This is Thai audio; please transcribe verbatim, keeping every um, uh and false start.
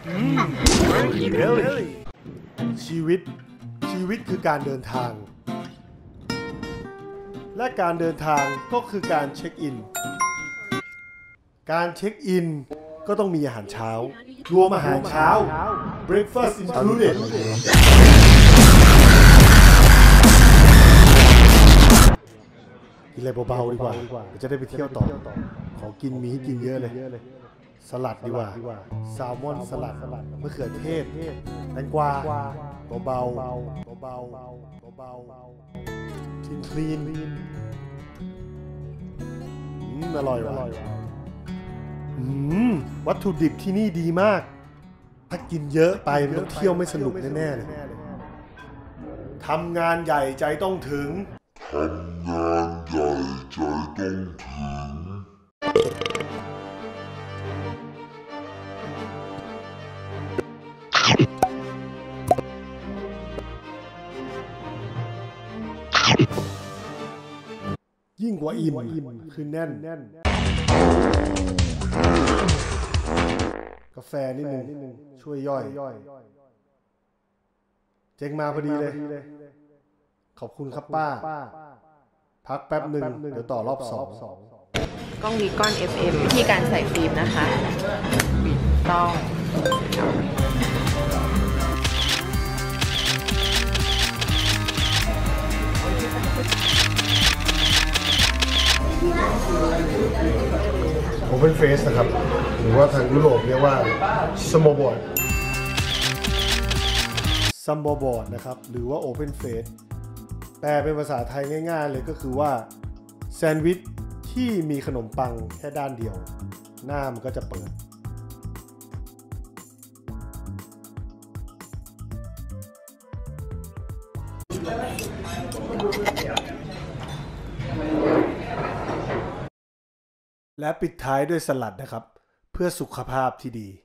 ชีวิตชีวิตคือการเดินทางและการเดินทางก็คือการเช็คอินการเช็คอินก็ต้องมีอาหารเช้ารวมอาหารเช้า breakfast included กินอะไรเบาๆดีกว่าจะได้ไปเที่ยวต่อของกินมีให้กินเยอะเลยสลัดดีกว่าแซลมอนสลัดมะเขือเทศแตงกวาเบาๆเบาๆเบาๆทิ้งคลีนอืมอร่อยว่ะอืมวัตถุดิบที่นี่ดีมากถ้ากินเยอะไปมันต้องเที่ยวไม่สนุกแน่ๆเลยทำงานใหญ่ใจต้องถึงทำงานใหญ่ใจต้องถึงยิ่งกว่าอิ่มคือแน่นกาแฟนิดนึงช่วยย่อยเจ๊งมาพอดีเลยขอบคุณครับป้าพักแป๊บหนึ่งเดี๋ยวต่อรอบสองกล้องนิคอน เอฟ เอ็ม วิธีการใส่ฟิล์มนะคะต้อง Open Face นะครับหรือว่าทางยุโรปเรียกว่า Summerboard Summerboard นะครับหรือว่า Open Face แปลเป็นภาษาไทยง่ายๆเลยก็คือว่าแซนด์วิชที่มีขนมปังแค่ด้านเดียวหน้ามันก็จะเปิดและปิดท้ายด้วยสลัดนะครับเพื่อสุขภาพที่ดี